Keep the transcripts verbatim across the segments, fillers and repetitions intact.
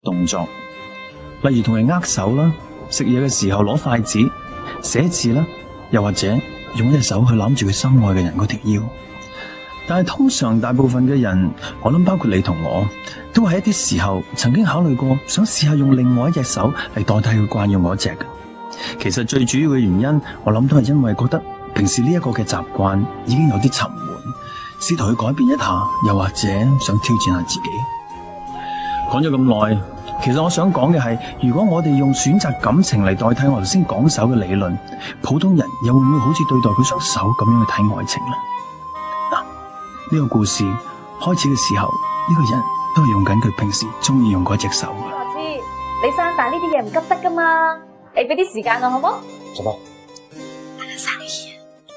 動作，例如同人握手啦，食嘢嘅時候攞筷子、寫字啦，又或者用一隻手去攬住佢心愛嘅人嗰條腰。但係通常大部分嘅人，我諗包括你同我，都會喺一啲時候曾經考慮過，想試下用另外一隻手嚟代替佢慣用嗰隻嘅。其實最主要嘅原因，我諗都係因為覺得平時呢一個嘅習慣已經有啲沉悶，試圖去改變一下，又或者想挑戰下自己。講咗咁耐，其實我想講嘅係，如果我哋用選擇感情嚟代替我頭先講手嘅理論，普通人又會唔會好似對待佢雙手咁樣去睇愛情呢？呢個故事開始嘅時候，呢個人都係用緊佢平時中意用嗰隻手嘅。 我知，李生，但呢啲嘢唔急得噶嘛，你俾啲時間我好冇？ 做乜？ 大家生意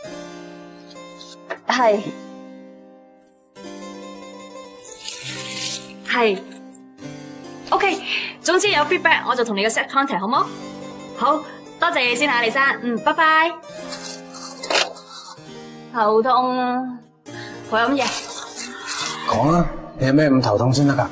啊？係係 ，OK， 總之有 feedback 我就同你個 set contact 好冇？好多謝你先吓，李生，嗯，拜拜。頭痛啊！我飲嘢。 講啦，你有咩咁頭痛先得㗎？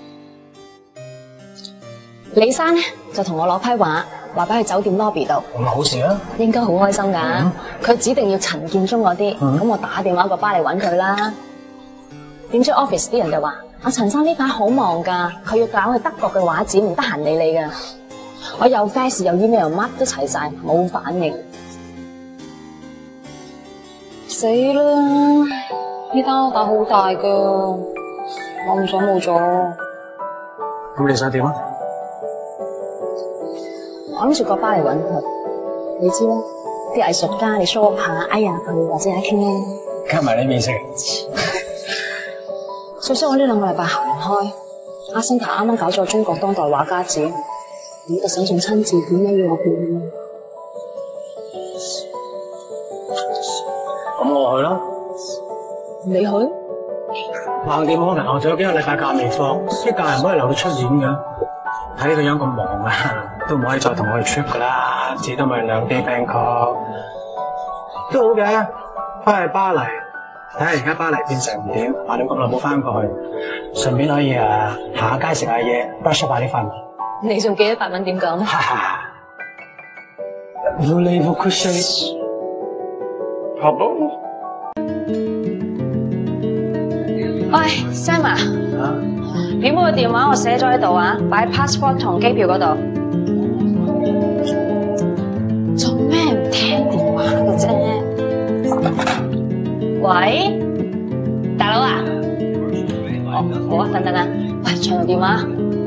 李生咧就同我攞批畫，話俾去酒店 lobby 度。 咁好事啊！ 應該好開心㗎。佢、嗯、指定要陳建中嗰啲，咁、嗯、我打電話個巴嚟揾佢啦。點知 office 啲人就話：阿陳生呢排好忙㗎，佢要搞去德國嘅畫展，唔得閒理你㗎。我又 fax 又 email 乜都齊晒，冇反應。死啦！呢單打好大噶，我唔想冇咗。 咁你想點啊？ 我諗住個巴嚟搵佢，你知啦，啲藝術家你 show 下，哎呀佢或者阿傾啦， 加埋你面食。 所以我呢兩個禮拜行唔開。阿星塔啱啱搞咗中國當代畫家展，我特首仲親自點解要我變？ 咁我去啦。 你去？ 橫掂可能我仲有幾個禮拜假未放，啲假人唔可以留到出年㗎。睇呢個樣咁忙啊，都唔可以再同我哋 trip 噶啦，至多咪兩 day Bangkok 都好嘅。翻去巴黎睇下而家巴黎變成點，話你咁耐冇翻過去，順便可以啊行下街食下嘢 brush up 下啲飯。 你仲記得法文點講咩？ 哈哈 Voulez-vous coucher？ 好唔好？ 喂 ，Sam 啊，表妹嘅電話我寫咗喺度啊，擺 passport 同機票嗰度。做咩唔聽電話嘅啫？喂，大佬啊，哦，好啊，等等啊，喂，長途電話。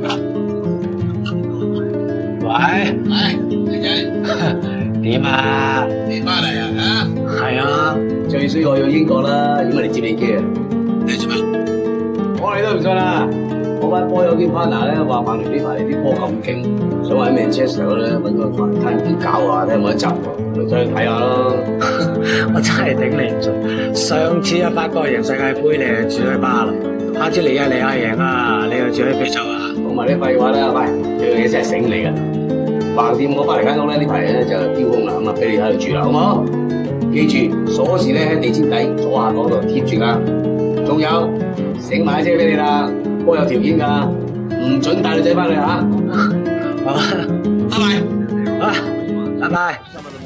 喂，喂，仔，點啊？ 你翻嚟啊？啊， 係啊， 最衰我要英國啦，如果嚟接你機啊。你做咩？我哋都唔信啦。我班波友兼 partner 咧話曼聯呢排啲波咁勁，想喺 Manchester 咧揾個團睇點搞啊，睇有冇得執喎，咪再去睇下咯。 我真係頂你唔順。上次啊法國贏世界盃，你係住喺巴黎，下次嚟啊嚟啊贏啊，你又住喺非洲啊？ 講埋啲廢話啦，喂，呢樣嘢真係醒你㗎。橫掂我翻嚟間屋咧，呢排咧就丟空啦，咁啊俾你喺度住啦，好唔好？記住鎖匙咧喺地氈底左下角度貼住㗎。仲有醒埋車俾你啦，波有條件㗎，唔准帶女仔翻去嚇。好啦，拜拜，好啦，拜拜。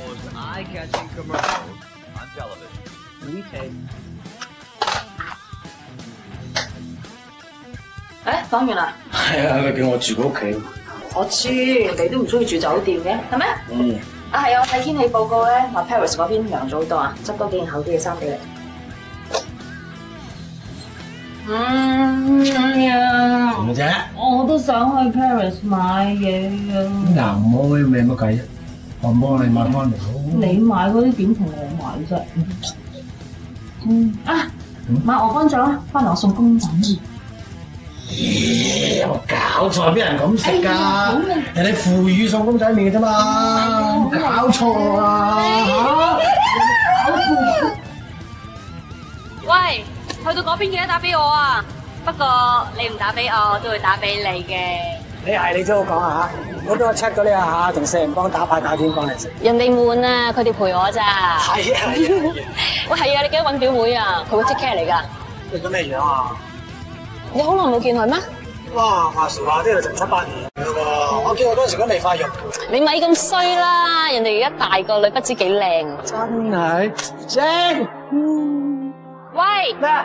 誒，講完啦。 係啊，佢叫我住佢屋企。 我知，你都唔中意住酒店嘅，係咩？ 嗯。 啊係啊，我睇天氣報告咧，話 Paris 嗰邊涼咗好多啊，執多幾件厚啲嘅衫俾你。嗯呀， 做乜啫？ 我都想去 Paris 買嘢啊。 嗱，唔好咩乜計啫，我幫你買翻嚟好。 你買嗰啲點同我買啫？嗯啊，買鵝肝醬啦，翻嚟我送公仔。 有搞錯，邊人咁食㗎？人哋腐乳送公仔麵嘅啫嘛，搞錯啊！ 喂，去到嗰邊記得打俾我啊！不過你唔打俾我，都會打俾你嘅。 你係你都好講下，我俾我 check 咗你下，同四人幫打牌打天幫你食。 人哋悶啊，佢哋陪我咋。 係啊係啊！ 喂係啊，你記得揾表妹啊，佢會 take care 嚟㗎。 你做咩樣啊？ 你好耐冇見佢咩？ 哇，話時話都有成七八年嘅喎，我見我嗰陣時都未發育。 你咪咁衰啦，人哋而家大個女不知幾靚。 真係正。嗯。 喂。 咩？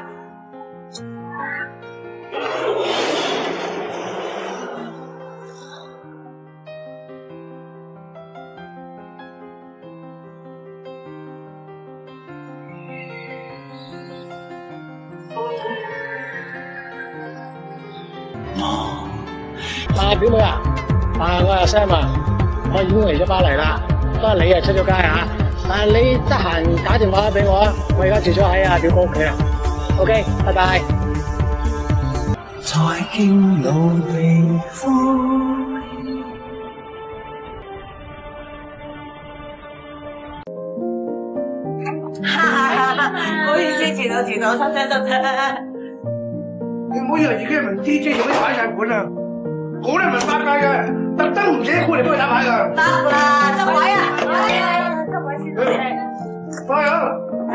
啊，表妹啊，啊我係 Sam 啊，我已經嚟咗巴黎啦，不過你啊出咗街啊，啊你得閒打電話俾我啊，我而家住咗喺阿表哥屋企啊 ，OK， 拜拜。在見老地方。 唔好意思，遲到遲到，收聲收聲。 你唔好以為自己係名 D J 就可以擺晒盤啊！我都係文化界嘅，特登唔寫庫嚟幫佢打牌㗎。 得啦，執位啊！執位先得。 快啊！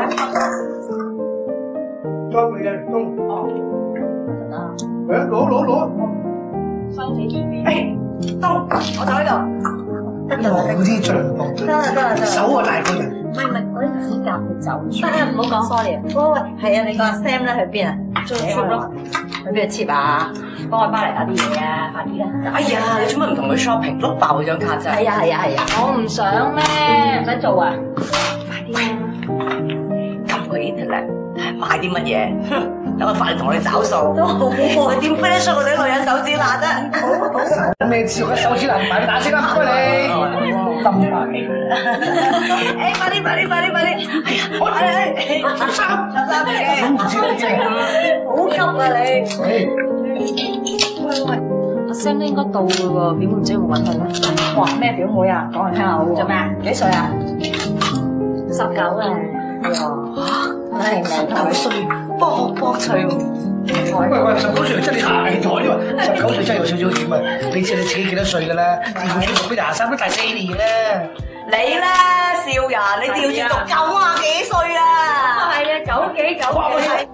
裝你嘅員工。哦。誒，攞攞攞。 收起啲。誒，到，我走呢度。得啦， 嗰啲進步。 得啦得啦得啦。 手啊大個人。 唔係唔係，嗰啲指甲要走。得啦，唔好講 sorry。喂喂，係啊，你個 Sam 咧去邊啊？做 trip 咯。去邊度 trip 啊？幫我巴黎打啲嘢啊，快啲啦！ 哎呀，你做乜唔同佢 shopping？碌爆佢張卡啫！ 係啊係啊係啊！ 我唔想咩，唔使做啊！ 快啲啦！ 撳個 internet 買啲乜嘢？等我快啲同你找數。 都好喎， 點 finish 我哋女人手指爛啫？ 好好。 咩事？我手指爛，快啲打先啦！唔該你。咁快氣。 誒，快啲快啲快啲快啲！ 哎呀， 我係十三， 十三嘅。 咁唔知你啫。 好急啊你！ 喂喂，阿 Sam 都應該到嘅喎，表妹唔知有冇揾佢咧？ 哇，咩表妹啊？講嚟聽下好喎。做咩啊？幾歲啊？ 十九啊！ 唉，十九歲，卜卜脆喎。 喂喂，十九歲真係大台啫嘛！十九歲真係有少少點啊！你知你自己幾多歲㗎啦？要先讀到廿三都大四年啦。 你咧少人，你調轉讀九啊幾歲啊？ 係啊，九幾九幾。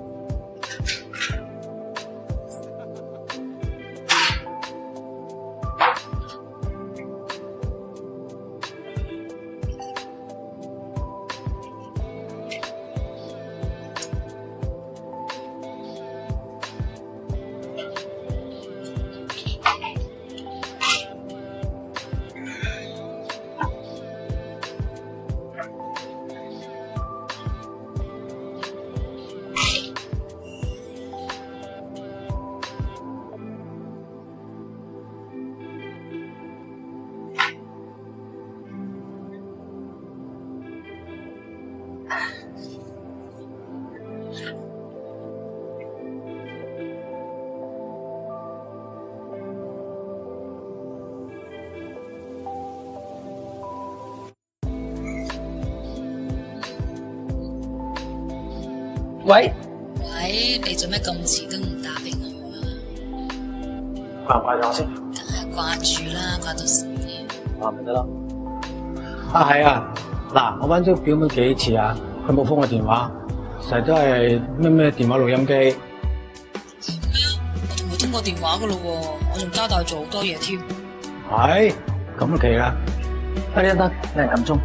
喂， 喂，你做咩咁遲都唔打俾我啊？ 掛唔掛咗先？ 梗係掛住啦，掛到死。 啊，咪得咯。啊，係啊，嗱，我揾咗表妹幾次啊，佢冇覆我電話，成日都係咩咩電話錄音機。 係咩？我同佢通過電話噶咯喎，我仲交代做好多嘢添。 係，咁就奇啦。得得得，你係撳鐘。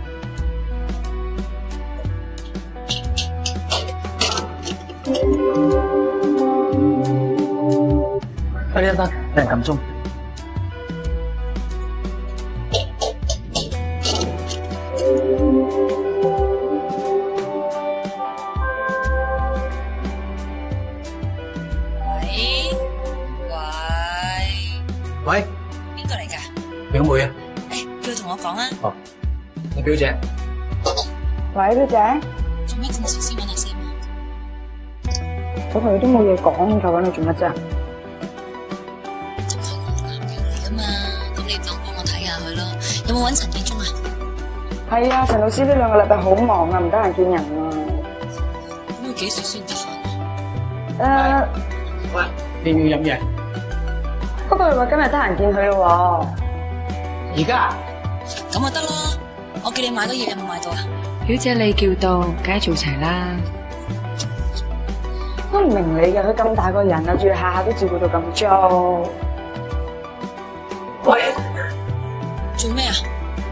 得得得，你係撳鐘。 喂喂喂， 邊個嚟㗎？ 表妹啊。 誒，叫佢同我講啊。 哦，你表姐。 喂，表姐， 做咩咁遲先揾阿 Sam 啊？ 我同你都冇嘢講，就揾你做乜啫？ 就係我男朋友嚟㗎嘛，咁你當幫我睇下佢咯。有冇揾陳建忠啊？ 係啊，陳老師呢兩個禮拜好忙啊，唔得閒見人啊。 咁佢幾時先得閒啊？ 誒， 喂，你要唔要飲嘢？ 不過佢話今日得閒見佢咯而家？ 咁咪得咯，我叫你買多嘢，有冇買到啊？ 表姐你叫到，梗係做齊啦。 都唔明你嘅，佢咁大個人啊，仲要下下都照顧到咁足。 喂， 做咩啊？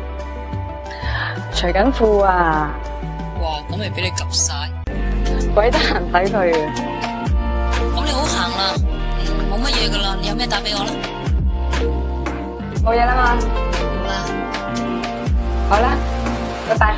除緊褲啊！ 哇，咁咪俾你及晒。 鬼得閒睇佢啊！ 咁你好行啦，嗯，冇乜嘢噶啦，你有咩打俾我啦？ 冇嘢啦嘛。 好啦， 好啦，拜拜。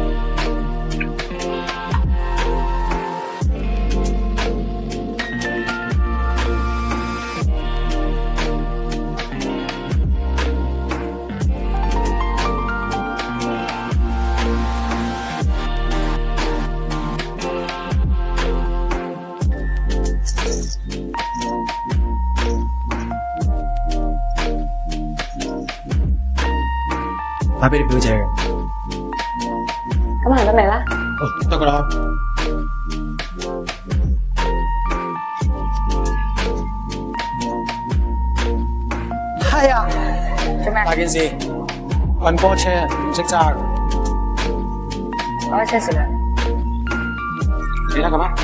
打俾你表姐嘅。 咁行得未啦？ 哦，得噶啦。係啊， 做咩？ 大件事，運波車唔識揸嘅， 我開車匙啦。 你得嘅咩？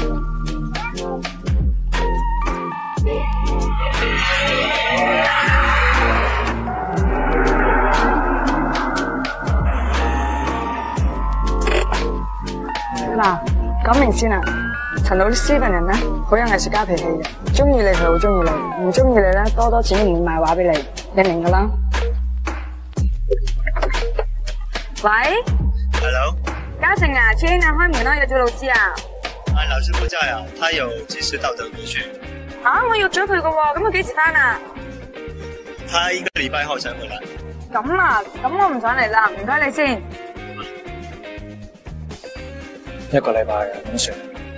嗱，講明先啊，陳老師份人咧，好有藝術家脾氣嘅，中意你佢好中意你，唔中意你咧，多多錢都唔會賣畫俾你，你明噶啦。喂 ，Hello， 嘉誠啊 ，Jane 啊，開門啦，約咗老師啊。 啊，老師不在啊，他有急事到德國去。 啊，我約咗佢噶喎，咁佢幾時翻啊？ 他一個禮拜後才回來。 咁啊，咁我唔上嚟啦，唔該你先。 一個禮拜嘅點算？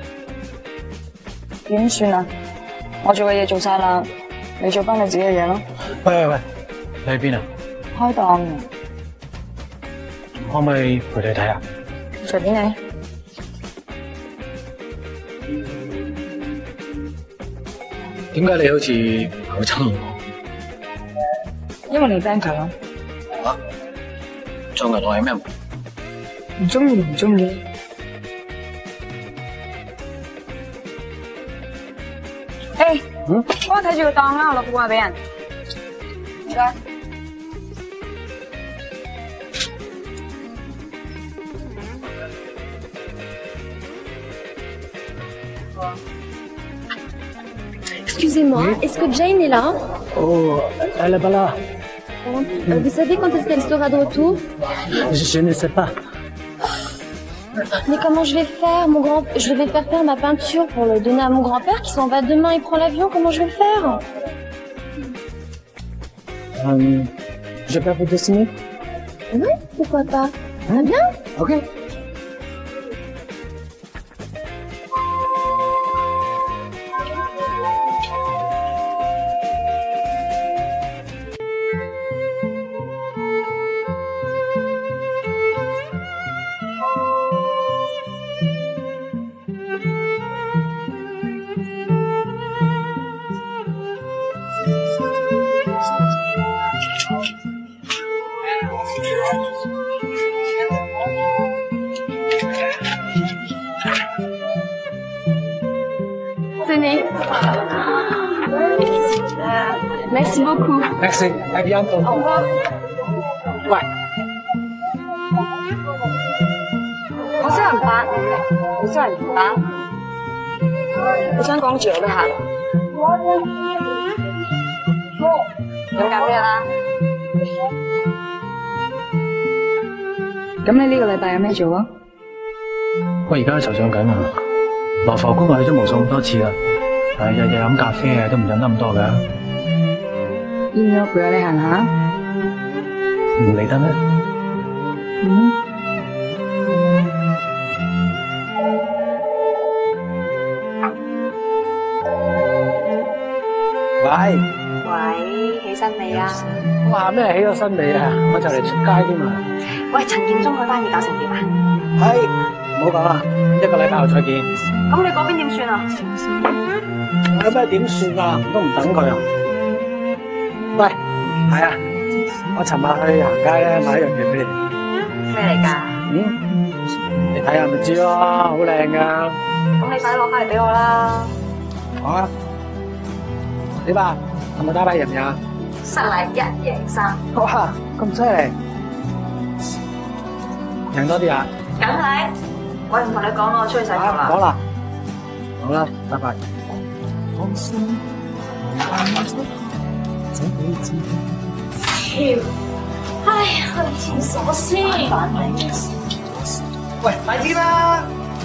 點算啊？我做嘅嘢做晒啦，你做翻你自己嘅嘢咯。 喂喂喂，你喺邊啊？ 開檔嘅， 可唔可以陪你睇下？ 隨便你。 點解你好似唔係好憎我？ 因為你 ban 佢咯。 啊？做人我係咩唔？ 唔中意唔中意。誒，嗯，幫我睇住個檔啦，我落個話俾人。唔該。 Excusez-moi, est-ce que Jane est là? Oh, elle est pas là. Euh, Vous savez quand est-ce qu'elle sera de retour? Je, je ne sais pas. Mais comment je vais faire? Mon grand... Je vais faire faire ma peinture pour le donner à mon grand-père qui s'en va demain, il prend l'avion, comment je vais faire? Euh, je peux vous dessiner? Oui, pourquoi pas? Ah bien? Ok. Tenez. Merci beaucoup. Merci. À bientôt. Au revoir. Ouais. 我識人八你嘅，你識人打？你想講住我都行。飲咖啡啦。咁你呢個禮拜有咩做啊？ 我而家籌上緊啊，羅浮宮我去咗無數咁多次啦，但係日日飲咖啡啊都唔飲得咁多㗎。 要唔要陪我你行下？ 唔理得咩？ 嗯。 喂。 喂，起身未啊？ 話咩起咗身未啊？我就嚟出街添啊！ 喂，陳建中嗰單嘢搞成點啊？ 係，唔好講啦，一個禮拜後再見。 咁你嗰邊點算啊？ 有咩點算啊？都唔等佢啊！喂，係啊，我尋日去行街咧，買一樣嘢俾你。 咩嚟㗎？ 嗯，你睇下咪知咯，好靚噶。 咁你快啲攞翻嚟俾我啦！ 講啊！點啊？係咪打牌贏唔贏啊？ 失禮一贏三。 哇！咁犀利！贏多啲啊！ 梗係，我唔同你講，我出去洗頭啦。 講啦，好啦，拜拜。 跳，唉，去廁所先。 喂，快啲啦！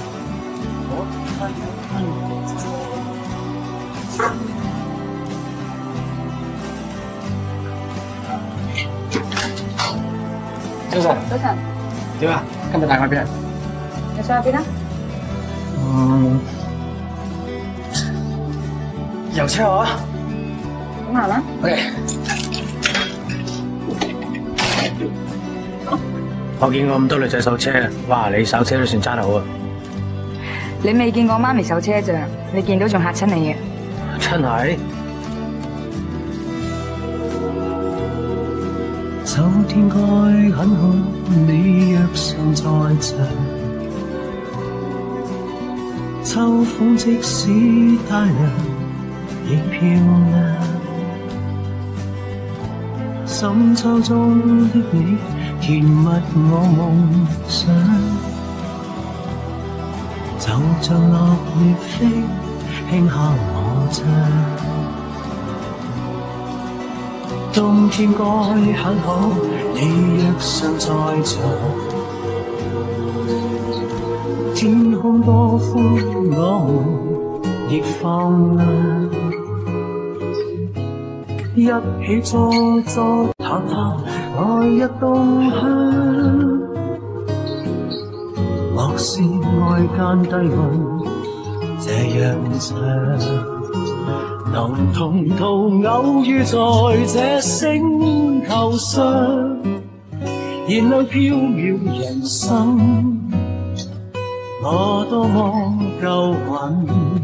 早晨。 早晨。 點啊？今日帶我去邊啊？ 你想去邊啊？ 嗯，遊車河啊！ 咁行啦。 OK。我見過咁多女仔手車，哇！你手車都算揸得好啊！ 你未見過媽咪手車咋？你見到仲嚇親你嘅。 真係。 秋天該很好，你若尚在場。秋風即使帶涼，亦漂亮。深秋中的你，甜蜜我夢想。就像落葉飛，輕敲我窗。冬天該很好，你若尚在場。天空多寬，我們亦放亮。一起坐坐談談，來日動向。莫是外間低溫這樣長。能同途偶遇在這星球上，燃亮飄渺人生。我多麼夠運，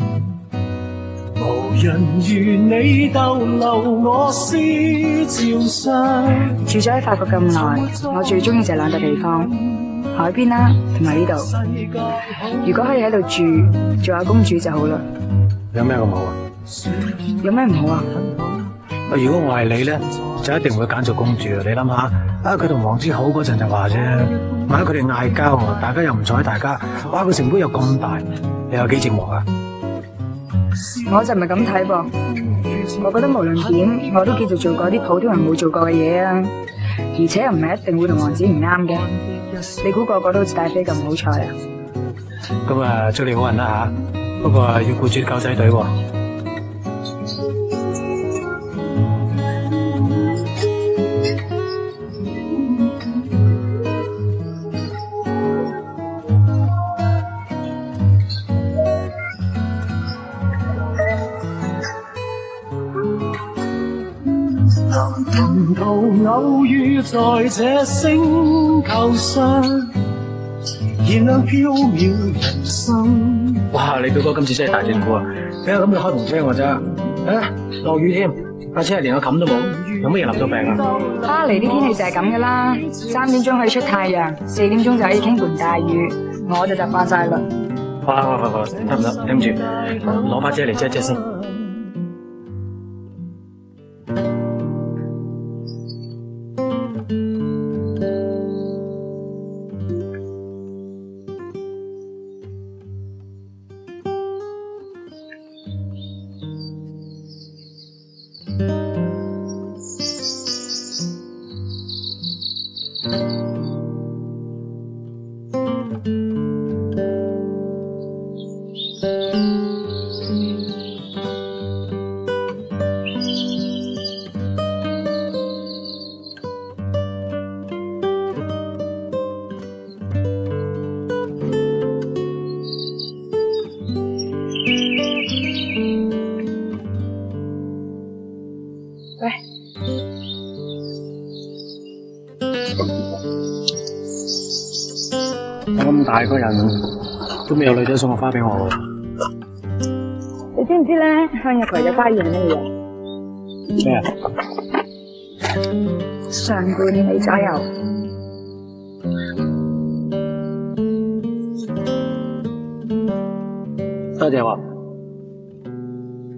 無人如你逗留我思潮上。 住咗喺法國咁耐，我最中意就係兩笪地方，海邊啦，同埋呢度。如果可以喺度住，做下公主就好啦。 有咩咁好啊？ 有咩唔好啊？ 如果我係你咧，就一定會揀做公主啊！你諗下，啊佢同王子好嗰陣就話啫，萬一佢哋嗌交，大家又唔睬大家，哇個成本又咁大，你有幾寂寞啊？ 我就唔係咁睇噃，我覺得無論點，我都叫做做過啲普通人冇做過嘅嘢啊，而且又唔係一定會同王子唔啱嘅。你估個個都好似大飛咁好彩啊？ 咁啊，祝你好運啦吓，不過要顧住狗仔隊喎。 同途偶遇在這星球上，燃亮飄渺人生。 哇！你表哥今次真係大整蠱啊！俾我咁你開紅車我咋？啊，落雨添，架車係連個冚都冇，有乜嘢淋到病啊？ 巴黎啲天氣就係咁噶啦，三點鐘可以出太陽，四點鐘就可以傾盆大雨，我就習慣晒啦。 哇哇哇哇，得唔得？頂住，攞把遮嚟遮遮先。 我咁大個人都未有女仔送個花俾我喎。 你知唔知咧？向日葵嘅花語係咩嘢？ 咩啊？ 上半年左右。 多謝喎。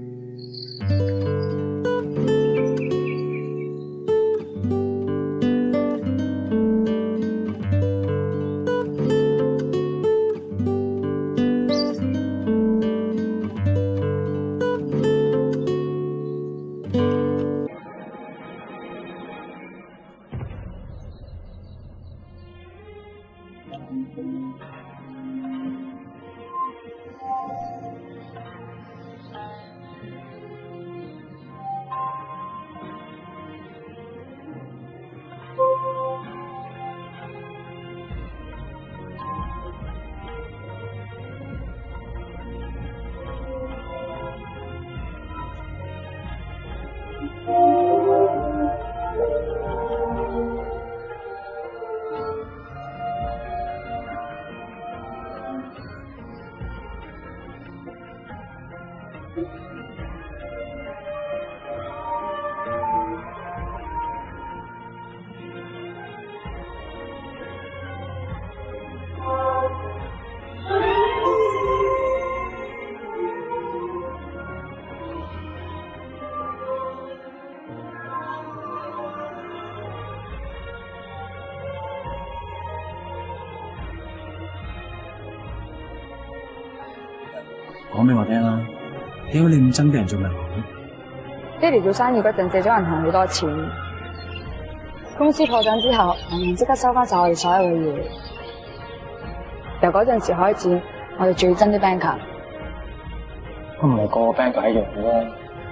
講俾我聽啦，點解你咁憎啲人做銀行咧？ 爹哋做生意嗰陣借咗銀行好多錢，公司破產之後，銀行即刻收翻晒我哋所有嘅嘢。由嗰陣時開始，我哋最憎啲 banker。 都唔係個個 banker 一樣嘅啦。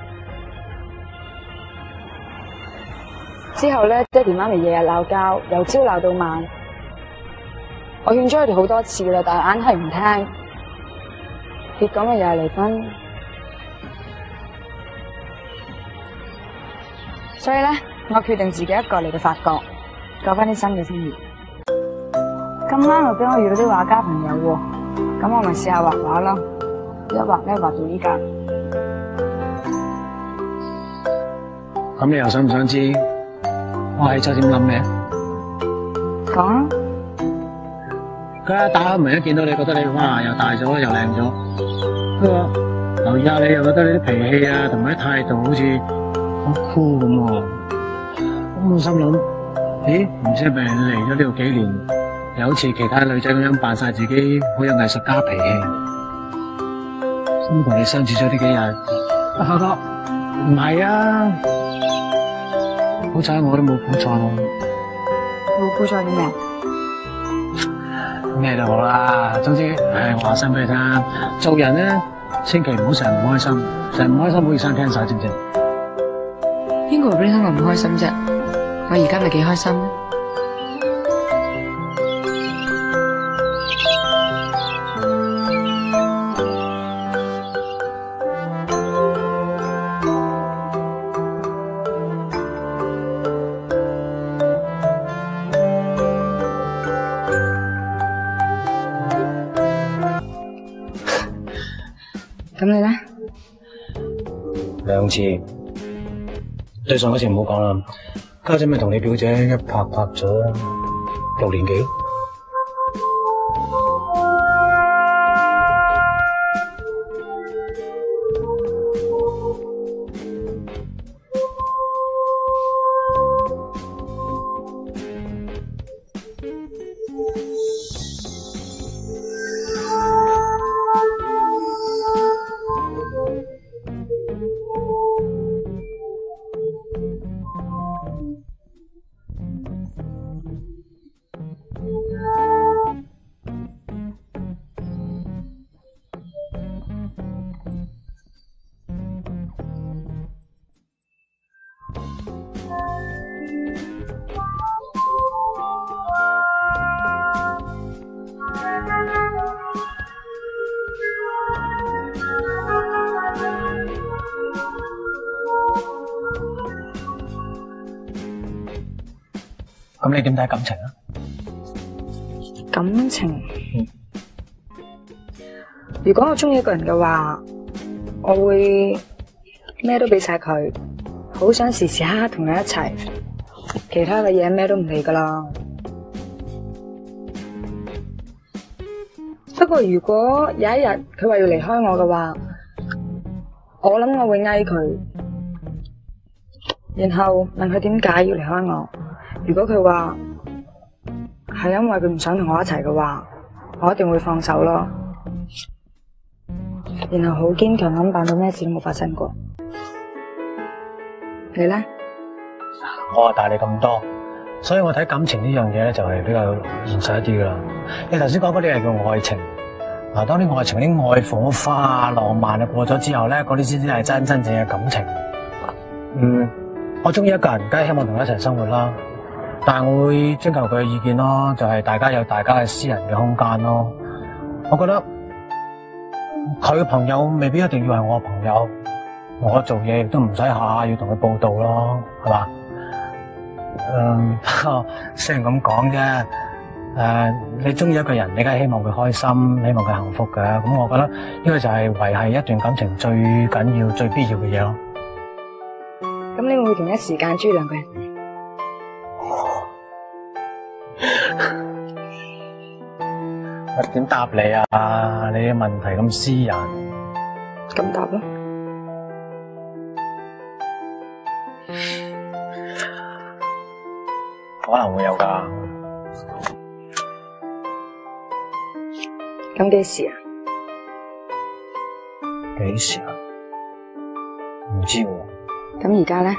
之後咧，爹哋媽咪日日鬧交，由朝鬧到晚。我勸咗佢哋好多次啦，但係硬係唔聽。結果咪又係離婚，所以咧，我決定自己一個嚟到法國，過翻啲新嘅生活。咁啱又俾我遇到啲畫家朋友喎，咁我咪試下畫畫咯。一畫咧畫到依家。 咁你又想唔想知我喺酒店諗咩？ 講啊！ 佢一打開門一見到你，覺得你哇又大咗又靚咗。佢話留意下你，又覺得你啲脾氣啊同埋啲態度好似好酷咁喎。咁我心諗，咦，唔知係咪你嚟咗呢度幾年，又好似其他女仔咁樣扮晒自己好有藝術家脾氣。咁同你相處咗呢幾日，我發覺唔係啊，好彩我都冇估錯咯。 冇估錯啲咩？ 咩都好啦，總之，唉，我話聲俾你聽，做人咧，千祈唔好成日唔開心，成日唔開心好易生 cancer，知唔知？ 邊個話俾你聽我唔開心啫？我而家咪幾開心。咁你咧？ 兩次，對上嗰次唔好講啦。家姐咪同你表姐一拍拍咗六年幾。咁你點睇感情啊？ 感情，嗯、如果我中意一個人嘅話，我會咩都俾晒佢，好想時時刻刻同你一齊，其他嘅嘢咩都唔理噶啦。不過如果有一日佢話要離開我嘅話，我諗我會嗌佢，然後問佢點解要離開我。如果佢話係因為佢唔想同我一齊嘅話，我一定會放手咯。然後好堅強咁扮到咩事都冇發生過。你咧？ 我話大你咁多， 所以我睇感情呢樣嘢咧，就係比較現實一啲噶啦。你頭先講嗰啲係叫愛情，嗱，當啲愛情啲愛火花啊、浪漫啊過咗之後咧，嗰啲先至係真真正嘅感情。嗯，我中意一個人，梗係希望同佢一齊生活啦。但係我會徵求佢嘅意見咯，就係大家有大家嘅私人嘅空間咯。我覺得佢嘅朋友未必一定要係我嘅朋友，我做嘢亦都唔使下下要同佢報道咯，係嘛？嗯，雖然咁講啫，誒，你中意一個人，你梗係希望佢開心，希望佢幸福嘅。咁我覺得呢個就係維繫一段感情最緊要、最必要嘅嘢咯。 咁你會唔會同一時間追兩個人？ 我點答你啊？你嘅問題咁私人。 咁答咯。 可能會有㗎。 咁幾時啊？ 幾時啊？唔知喎。 咁而家咧？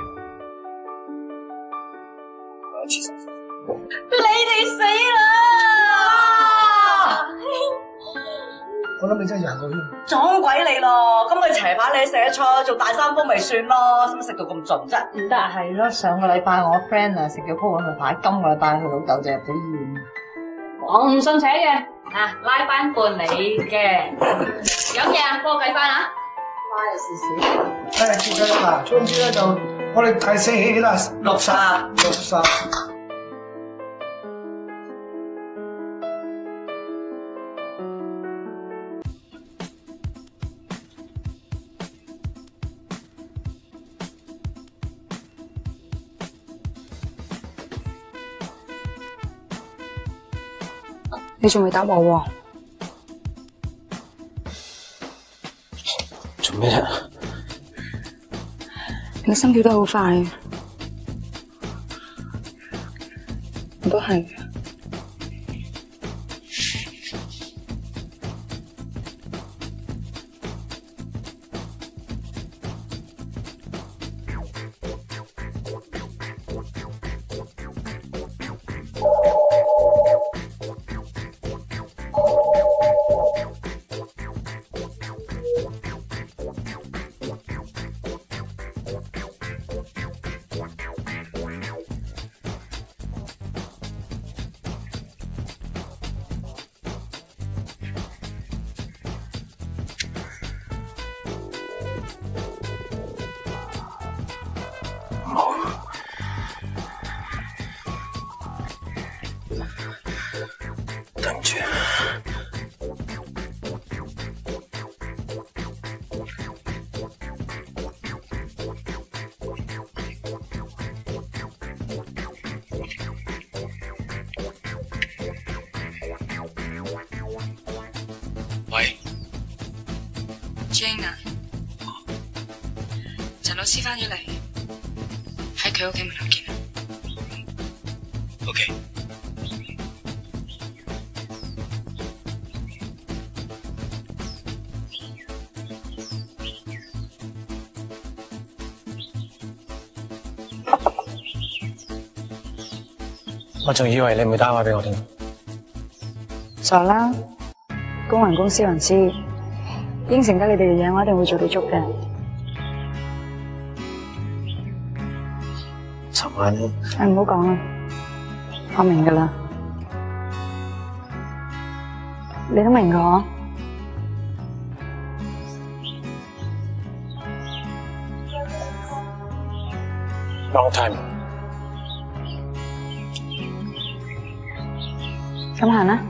你哋死啦！ 我諗你真係行到圈， 撞鬼你咯！咁咪齊把你食一菜做大三豐咪算咯，使乜食到咁盡啫？ 唔得係咯，上個禮拜我 friend 啊食咗鋪咁嘅牌，今個禮拜佢老豆就入咗醫院。 我唔信邪嘅，啊拉翻半你嘅，有嘢啊，幫我計翻啊！ 拉咗少少。 誒，接咗啦，總之咧就我哋計四起啦， 六十， 六十。 你仲未答我喎？ 做咩啫？ 你個心跳得好快，我都係。 對唔住。喂 ，Jane 啊，陳老師返咗嚟，喺佢屋企門口見。 OK。我仲以為你唔會打電話俾我添。 傻啦，公還公，私還私，應承得你哋嘅嘢，我一定會做到足嘅。 尋晚， 誒唔好講啦，我明㗎啦，你都明㗎嗬。 Long time。 咁行啦。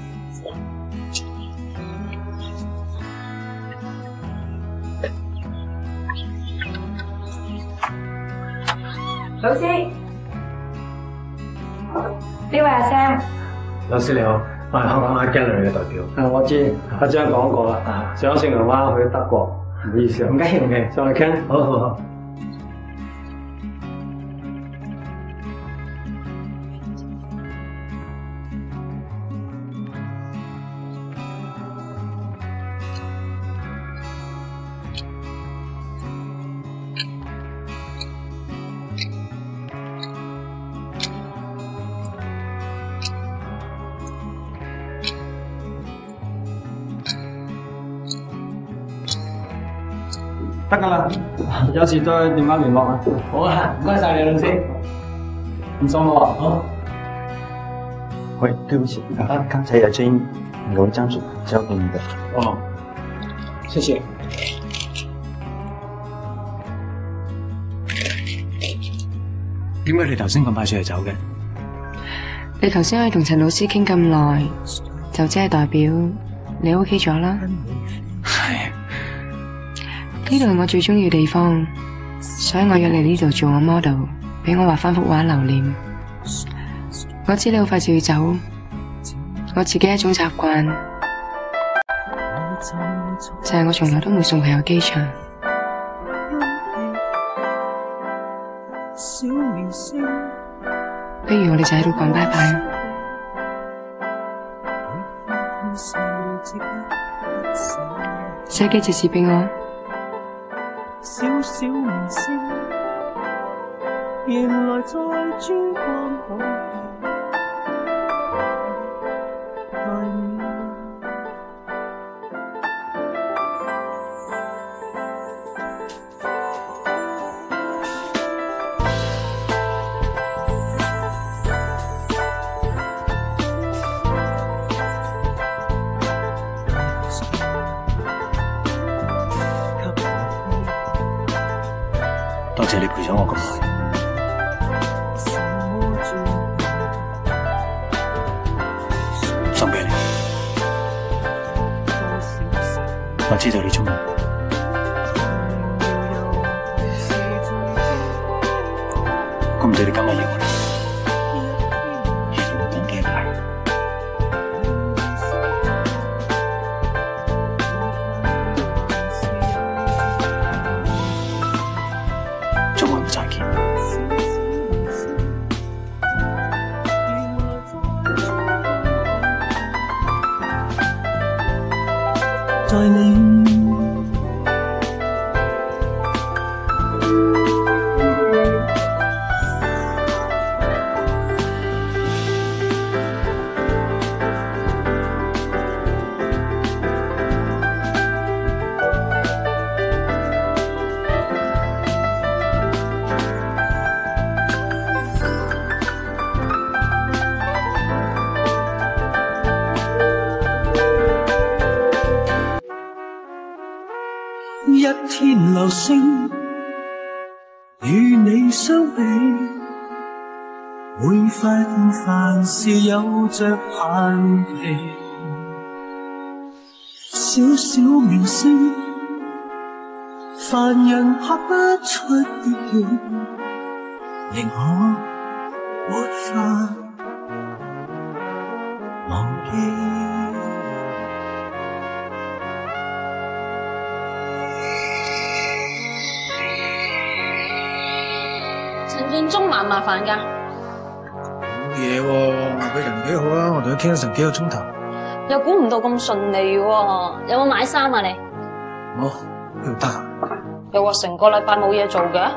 老師，呢位阿 Sam。 老師你好，我係香港 Art Gallery 嘅代表。 啊，我知，阿張講過啦。上星期灣去德國，唔好意思啊。 唔緊要嘅， 再傾。 好好好。 得㗎啦，有事再電話聯絡啊。 好啊，唔該晒你老師。 唔送我啊。 喂，对不起，啊，刚才有声音，有一张纸交给你的。 哦，謝謝。點解你頭先咁快出嚟走嘅？ 你頭先可以同陳老師傾咁耐，就即係代表你 OK 咗啦。 係。 呢度係我最中意嘅地方，所以我約你呢度做我 model， 俾我畫翻幅畫留念。我知你好快就要走，我自己一種習慣，就係我從來都冇送朋友機場。不如我哋就喺度講拜拜啊！寫幾隻字俾我。小小明星，原來在珠江口待你。 多謝你陪咗我咁耐。送俾你，我知道你中意。估唔到你今日要我嚟，原來我等幾排。仲會唔再見？在你一天流星與你相比，每塊片凡事有着限期。小小明星，凡人拍不出的戲，寧可沒法忘記。 陳建中麻唔麻煩㗎？ 冇嘢喎，佢人幾好啊，我同佢傾咗成幾個鐘頭。 又估唔到咁順利喎，有冇買衫啊你？ 冇，邊度得閒？ 又話成個禮拜冇嘢做嘅？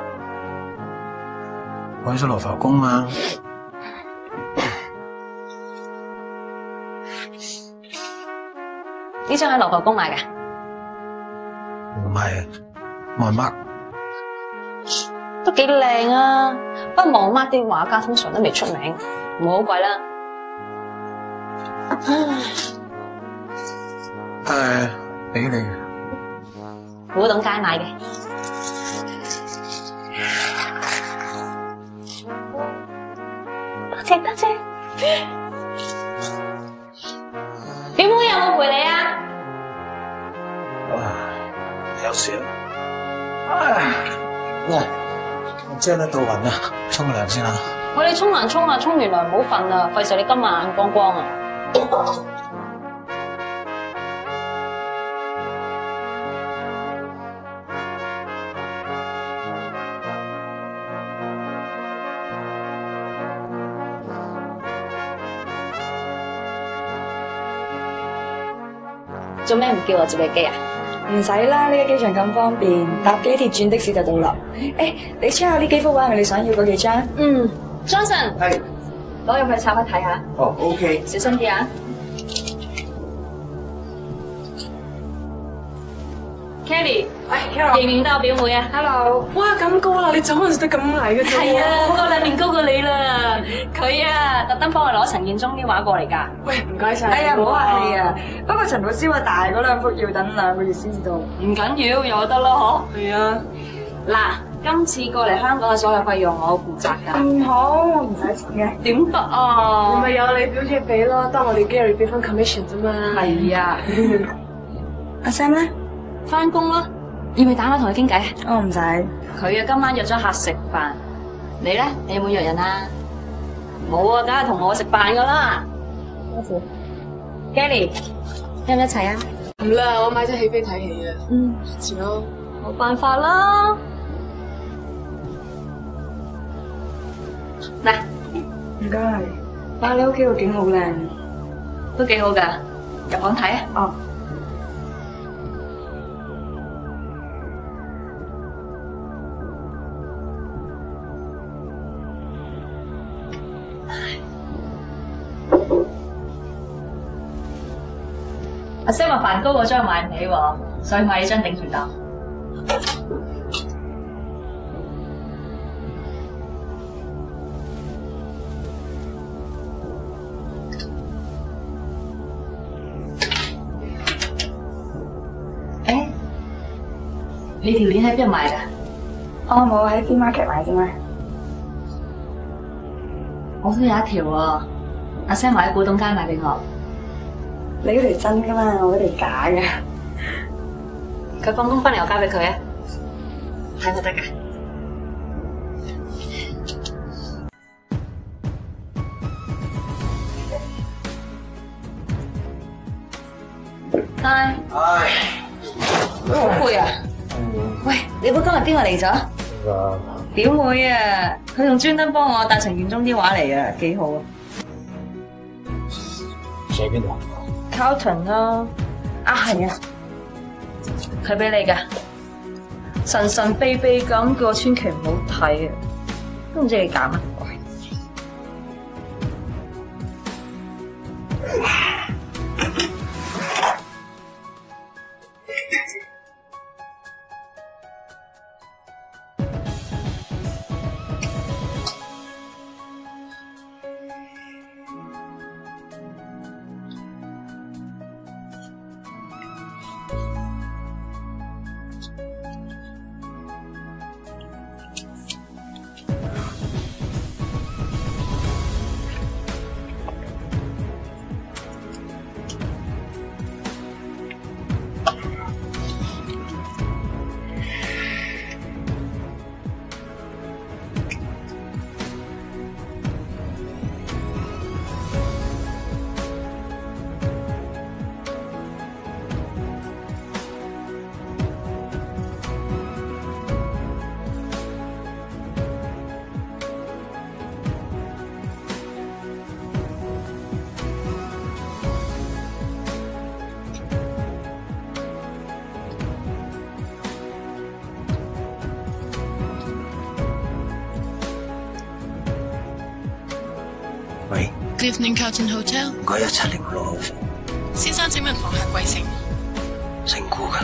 我去咗羅浮宮嘛。 呢張喺羅浮宮買㗎？ 唔係，外媽。 都幾靚啊！不過望媽啲畫家通常都未出名，唔好貴啦。 誒，俾你嘅。 古董街買嘅。多謝多謝。表妹有冇陪你啊？ 有事啊。喂。遮得到暈啊！沖個涼先啦。 我哋沖涼沖啊，沖完涼唔好瞓啊，費事你今晚眼光光啊！做咩唔叫我接你機啊？ 唔使啦，呢個機場咁方便，搭機鐵轉的士就到啦。誒，你 check 下呢幾幅畫係咪你想要嗰幾張？ 嗯 ，Johnson， 係， 攞入去拆開睇下。 哦 ，OK， 小心啲啊！ Kelly， 喂 Carol， 認唔認得我表妹啊 ？Hello，哇咁高啦，你走嗰陣時得咁矮嘅啫。 係啊，高兩年高過你啦。佢啊，特登幫我攞陳建中啲畫過嚟㗎。 喂，唔該晒。 哎呀，唔好客氣啊。不過陳老師話大嗰兩幅要等兩個月先至到。 唔緊要，有得咯，嗬。 係啊。 嗱，今次過嚟香港嘅所有費用我負責㗎。 唔好，唔使錢嘅。 點得啊？ 你咪有你表姐俾咯，當我哋 Gary 俾翻 commission 啫嘛。 係啊。 阿 Sam 咧？ 翻工咯。要唔要打我同佢傾偈啊？ 我唔使。 佢啊，今晚約咗客食飯。你咧？你有冇約人啊？冇啊，梗係同我食飯噶啦。多謝。Gary，一唔一齊啊？ 唔啦，我買咗戲飛睇戲啊。 嗯， 遲咯。 冇辦法啦。嗱， 唔該。哇，你屋企個景好靚， 都幾好噶。入房睇啊。 哦。 阿 Sam 話梵高嗰張買唔起喎，所以買呢張頂住檔。誒，你條鏈喺邊度買㗎？ 我冇喺 Free Market 買啫嘛。 我都有一條喎，阿 Sam 買喺古董街買俾我。 你嗰條真噶嘛？我嗰條假嘅。 佢放工翻嚟，我交俾佢啊，睇就得噶。嗨。 唉。 好攰啊！喂，你估今日邊個嚟咗？表妹啊，佢仲專登幫我帶陳建中啲畫嚟啊，幾好啊！ 寫邊度 ？Carlton 啦，啊係啊，佢俾你噶，神神秘秘咁叫我千祈唔好睇啊，都唔知你揀乜鬼。 喂 Good evening, Carlton Hotel。 唔該，一七零六號房。 先生，請問房客貴姓？ 姓顧㗎。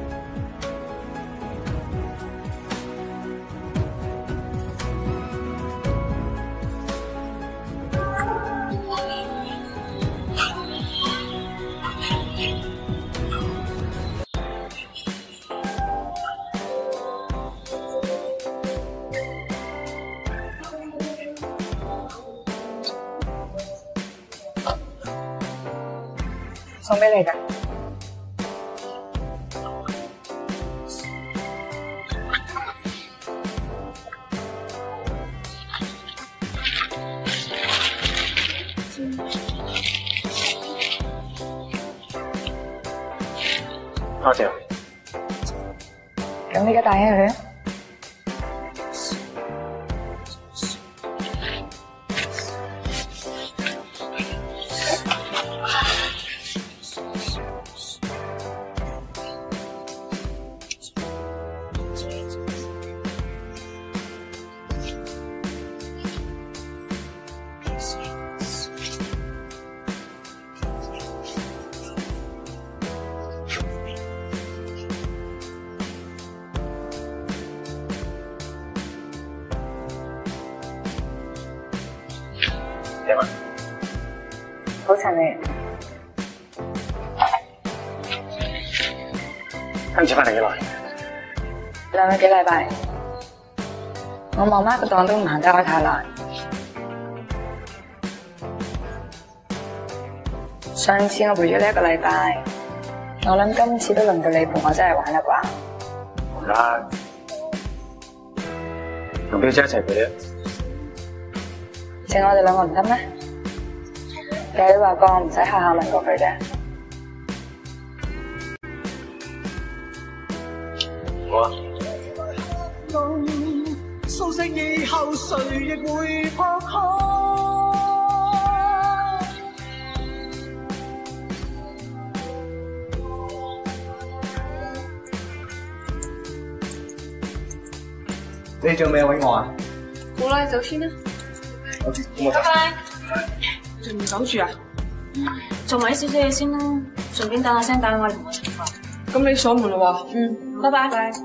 送俾你㗎。 多謝。 咁你而家帶起佢啊？ 點啊？ 好襯你。 今次翻嚟幾耐？ 兩個幾禮拜。我媽媽個檔都唔行得開太耐。上次我陪咗你一個禮拜，我諗今次都輪到你陪我真係玩啦啩。 唔得，同表姐一齊陪你。 淨我哋兩個唔得咩？計你話過我唔使下下問過佢嘅。 好啊。 蘇醒以後誰亦會撲開。 你做咩揾我啊？ 冇啦，你走先啦。 好，咁我拜拜。仲唔走住啊？ 做埋啲少少嘢先啦，順便打下聲打電話嚟同我食飯。 咁你鎖門啦喎。 嗯，拜拜。拜。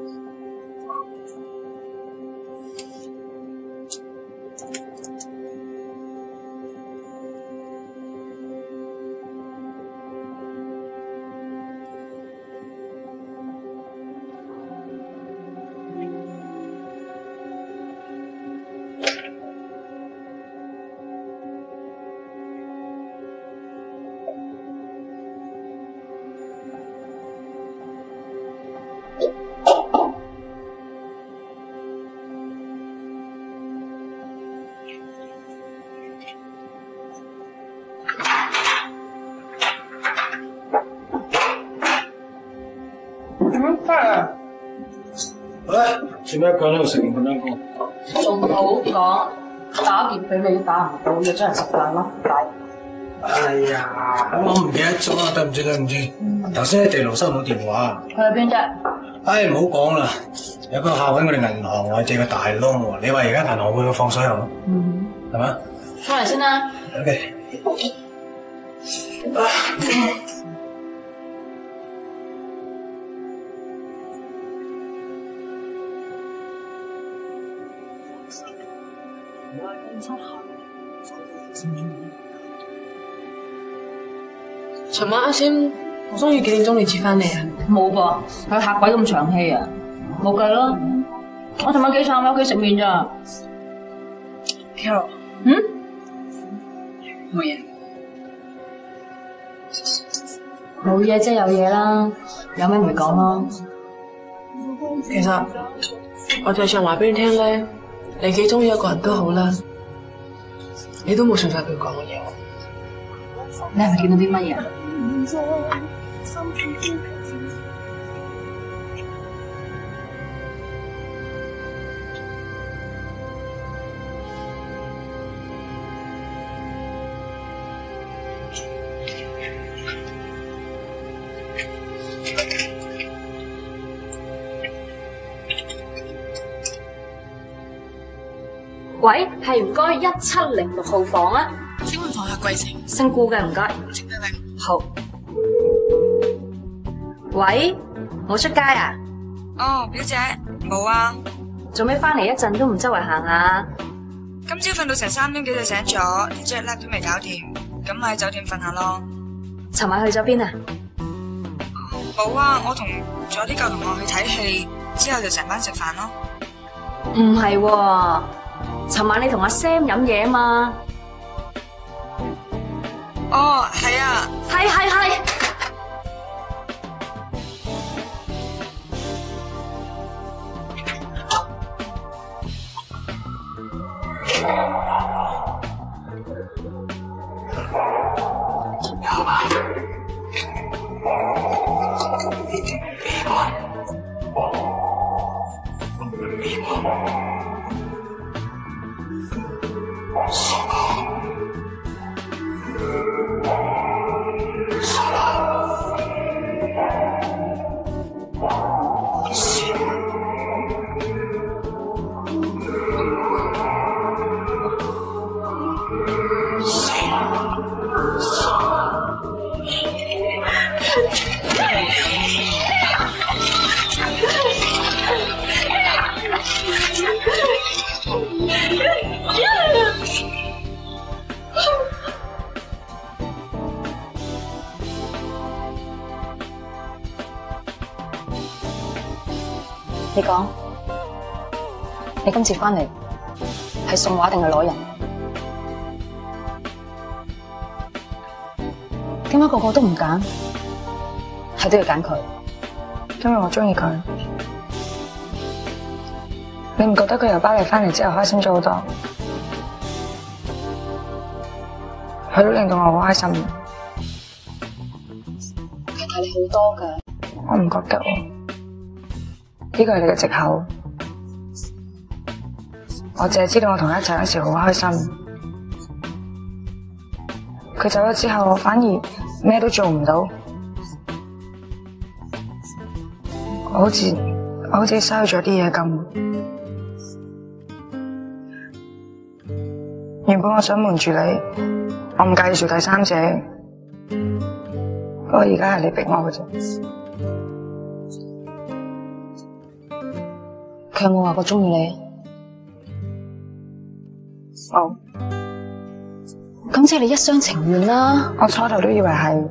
做咩一個人喺度食完咁樣歌？ 仲好講，打劫俾你打唔到，約咗人食飯咯，解。 哎呀，我唔記得咗啊，對唔住對唔住。頭先喺地牢收唔到電話。 去邊啫？ 唉，唔好講啦，有個客揾我哋銀行，我借個大窿喎。你話而家銀行會唔會放水喉？ 嗯， 係嘛？ 翻嚟先啦。 OK。 尋晚阿仙，我中意幾點鐘你接翻嚟啊？ 冇噃，佢客鬼咁長氣啊，冇計咯。我尋晚幾慘喺屋企食麵咋 ？Carol， 嗯？ 冇嘢。 冇嘢即係有嘢啦，有咩咪講咯。 其實我就係想話俾你聽咧，你幾中意一個人都好啦，你都冇信晒佢講嘅嘢。 你係咪見到啲乜嘢？喂，係唔該一七零六號房啊！ 請問房客貴姓？ 姓顧嘅，唔該。 請得令。 好。喂，我出街啊？ 哦，表姐，冇啊。 做咩翻嚟一陣都唔周圍行下？ 今朝瞓到成三點幾就醒咗，啲 jet lag 都未搞掂，咁咪喺酒店瞓下咯。 尋晚去咗邊啊？ 冇啊，我同咗啲舊同學去睇戲，之後就成班食飯咯。 唔係喎，尋晚你同阿 Sam 飲嘢啊嘛？ 哦，係啊， 係係係。 有吧？ 你講，你今次翻嚟係送畫定係攞人？點解個個都唔揀，係都要揀佢？ 因為我中意佢。你唔覺得佢由巴黎翻嚟之後開心咗好多？佢都令到我好開心。 佢睇你好多㗎。 我唔覺得喎，呢個係你嘅藉口。我淨係知道我同佢一齊嗰時好開心。佢走咗之後，我反而咩都做唔到。我好似我好似失去咗啲嘢咁。原本我想瞞住你，我唔介意做第三者。不過而家係你逼我嘅啫。 佢有冇話過中意你？ 冇。 咁即係你一廂情願啦。 我初頭都以為係，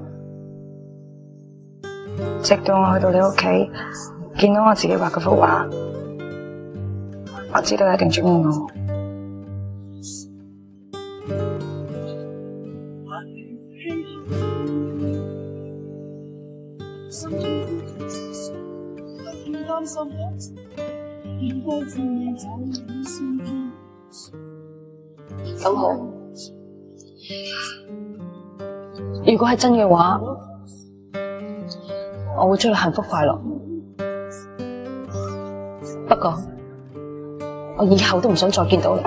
直到我去到你屋企，見到我自己畫嗰幅畫，我知道你一定中意我。 咁好，如果係真嘅話，我會祝你幸福快樂。不過，我以後都唔想再見到你。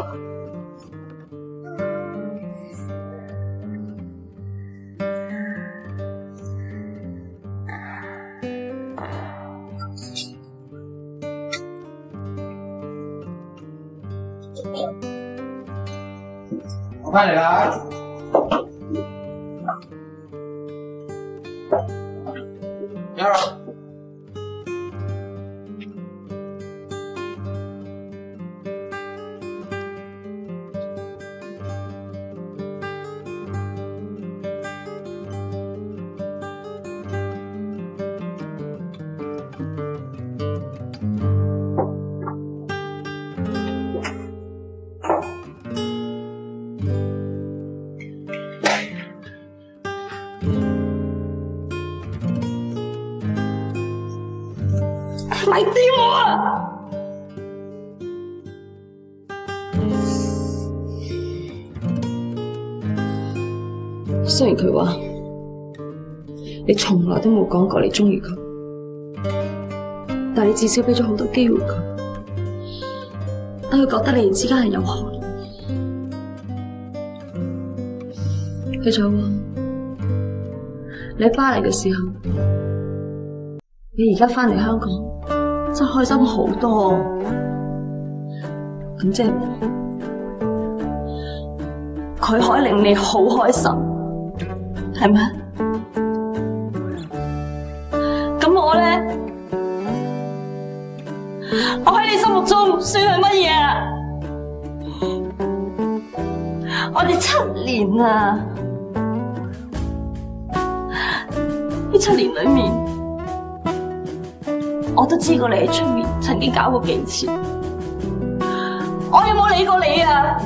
我翻嚟啦。有啦。 咪掂我啊！ 雖然佢話你從來都冇講過你中意佢，但係你至少俾咗好多機會佢，等佢覺得你哋之間係有可能。佢仲話你喺巴黎嘅時候，你而家翻嚟香港。真開心好多，咁即係佢可以令你好開心，係咪？咁我咧，我喺你心目中算係乜嘢啊？我哋七年啊，呢七年裏面。我都知過你喺出面曾經搞過幾次，我有冇理過你啊？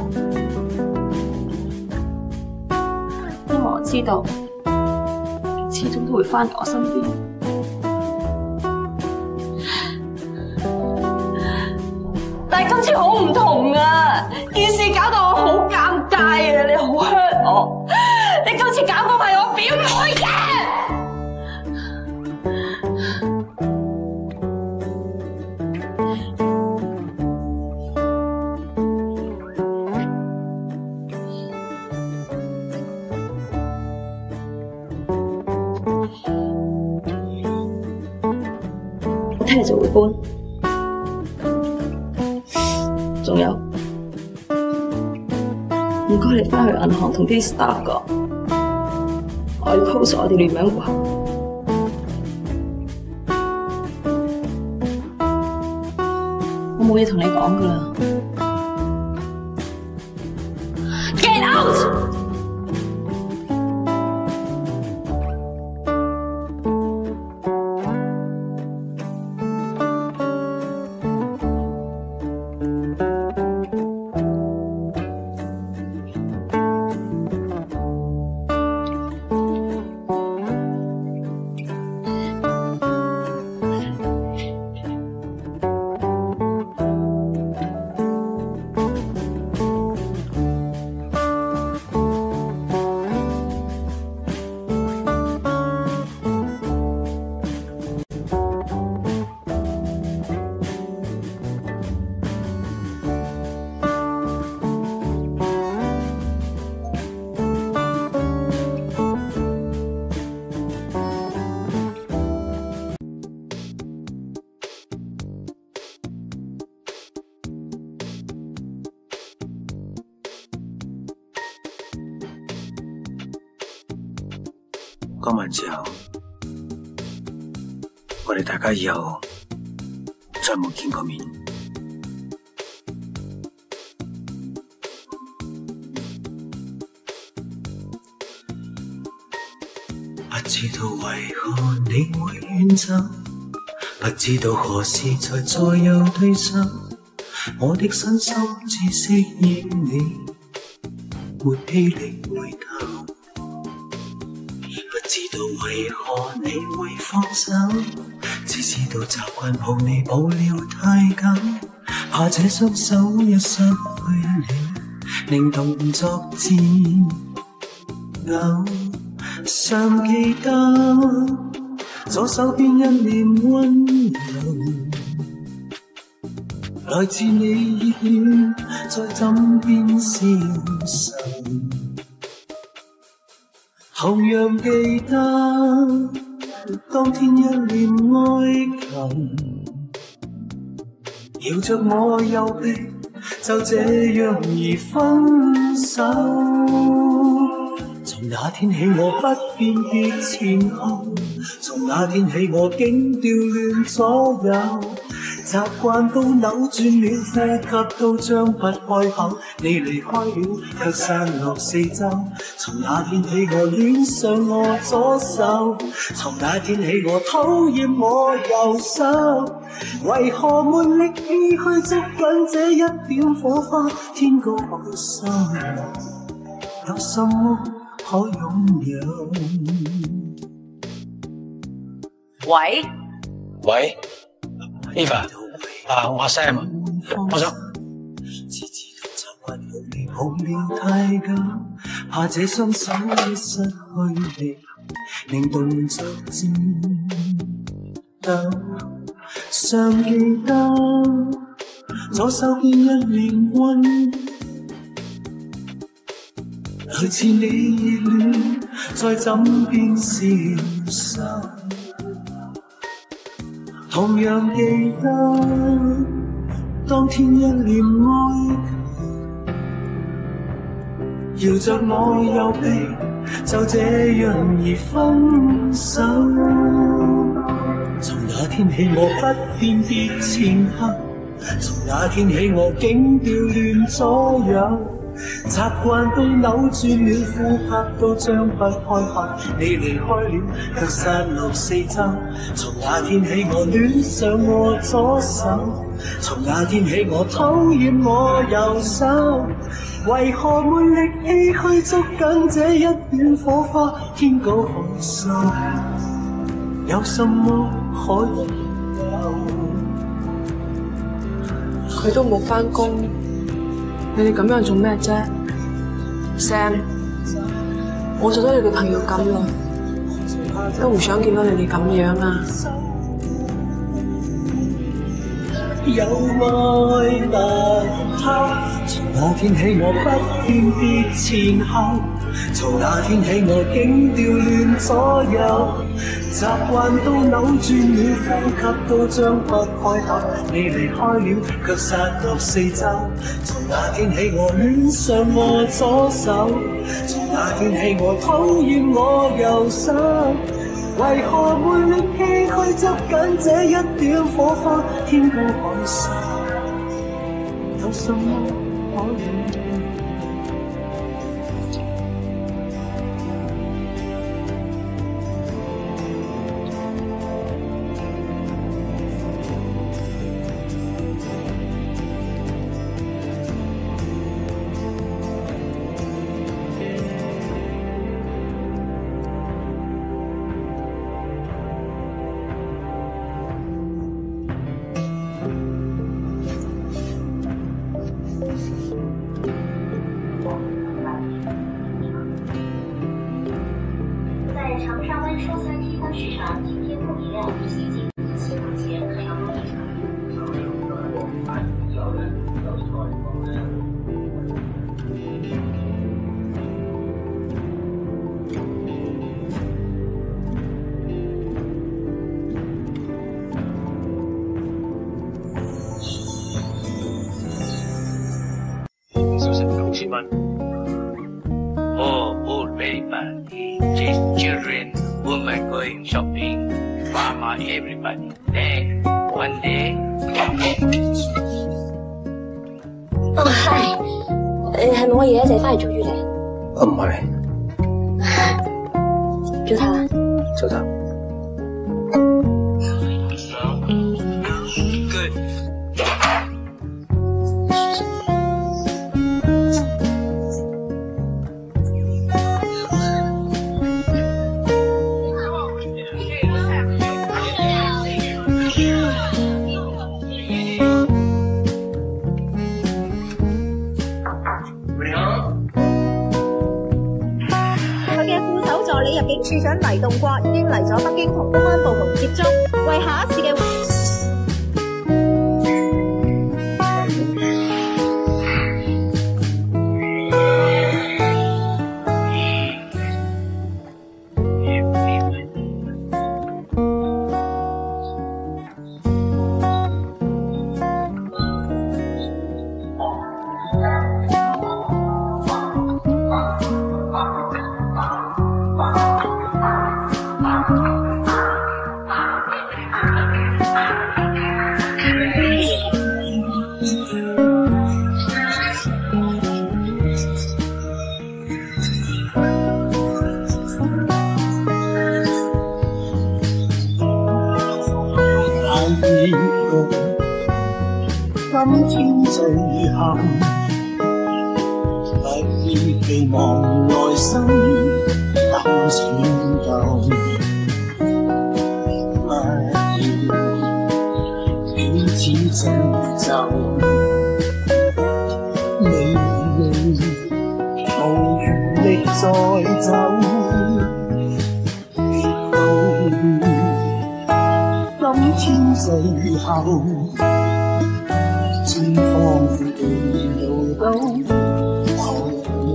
因為我知道，你始終都會翻嚟我身邊。但係今次好唔同啊！件事搞到我好尷尬啊！你好 hurt 我，你今次搞嗰係我表妹嘅。聽日就會搬，仲有唔該你翻去銀行同啲 staff 講，我要 close 我哋聯名戶口。我冇嘢同你講㗎啦 ，get out！ 嗰晚之後，我哋大家以後再冇見過面。 不知道為何你會遠走，不知道何時才再有對手。我的身心只適應你，沒氣力回頭。不知道為何你會放手，只知道習慣抱你抱了太久，怕這雙手一失去了，令動作顫抖。尚記得左手邊一臉溫柔，來自你熱戀在枕邊消受。同樣記得當天一臉哀求，搖着我右臂，就這樣而分手。從那天起我不辨別前後，從那天起我竟調亂左右，習慣都扭轉了，呼吸都張不開口。你離開了，卻散落四周。從那天起我戀上我左手，從那天起我討厭我右手。為何沒力氣去捉緊這一點火花？天高海深，有什麼可擁有？ 喂喂 ，Eva， 啊，我 Sam， 我想。 抱了太久，怕這雙手一失去力，令動作顫抖。尚記得左手邊一臉溫，來自你熱戀在枕邊消受。同樣記得當天一臉哀求，搖着我右臂，就這樣而分手。從那天起我不辨別前後，從那天起我竟調亂左右，習慣都扭轉了，呼吸都張不開口。你離開了，卻散落四周。從那天起我戀上我左手，從那天起我討厭我右手。為何沒力氣去捉緊這一點火花？天高海深，有什麼可擁有？ 佢都冇返工，你哋咁樣做咩啫 ？Sam， 我做咗你嘅朋友咁耐，都唔想見到你哋咁樣啊！ 有愛難偷，從那天起我不辨別前後，從那天起我竟調亂左右，習慣都扭轉了，呼吸都張不開口。你離開了，卻散落四周。從那天起我戀上我左手，從那天起我討厭我右手。為何沒力氣去捉緊這一點火花？天高海深，有什麼可擁有 Oh, old baby, just children. we're going shopping. Mama, everybody. Then one day. 哦，係。誒，係咪我爺爺仔翻嚟做月嚟？ 啊，唔係。 早唞啦。 早唞。 入境處長黎棟國已經嚟咗北京同公安部門接觸，為下一次嘅。 今天最後，不必寄望內心等錢夠，不要彼此遷就，你無餘力再走，別道今天最後。前方的路都好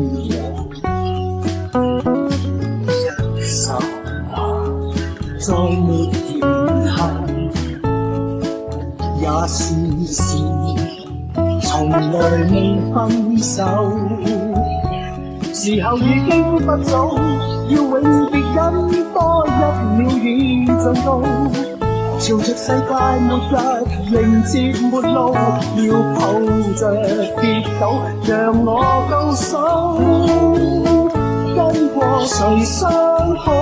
遠，一手拿再沒言行，也試試從來未分手，時候已經不早，要永別忍多一秒已盡到。朝着世界末日迎接末路，要抱着跌倒，讓我倒數，跟過誰相好？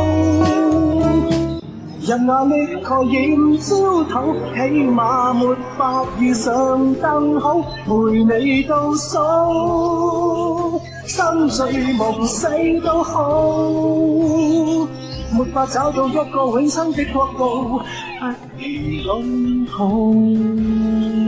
人牙力確染焦頭，起碼沒法遇上更好，陪你倒數，生醉夢死都好。沒法找到一個永生的國度，不如擁抱。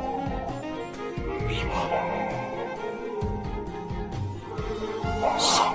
是